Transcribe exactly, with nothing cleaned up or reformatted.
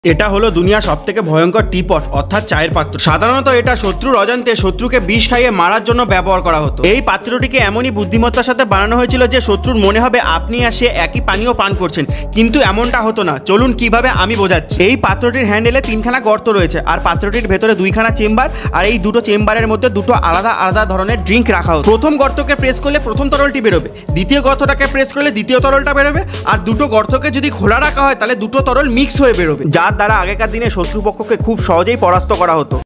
এটা হলো দুনিয়া সবথেকে ভয়ঙ্কর টিপট অর্থাৎ চায়ের পাত্র। সাধারণত এটা শত্রুর অজান্তে শত্রুকে বিষ খাইয়ে মারার জন্য ব্যবহার করা হতো। এই পাত্রটিকে এমনই বুদ্ধিমত্তার সাথে বানানো হয়েছিল যে শত্রুর মনে হবে আপনি আর সে একই পানীয় পান করছেন, কিন্তু এমনটা হতো না। চলুন কিভাবে আমি বোঝাচ্ছি। এই পাত্রটির হ্যান্ডেলে তিনখানা গর্ত রয়েছে আর পাত্রটির ভেতরে দুইখানা চেম্বার, আর এই দুটো চেম্বারের মধ্যে দুটো আলাদা আলাদা ধরনের ড্রিঙ্ক রাখা হতো। প্রথম গর্তকে প্রেস করলে প্রথম তরলটি বেরোবে, দ্বিতীয় গর্তটাকে প্রেস করলে দ্বিতীয় তরলটা বেরোবে, আর দুটো গর্তকে যদি খোলা রাখা হয় তাহলে দুটো তরল মিক্স হয়ে বেরোবে, যার দ্বারা আগেকার দিনে শত্রুপক্ষকে খুব সহজেই পরাস্ত করা হতো।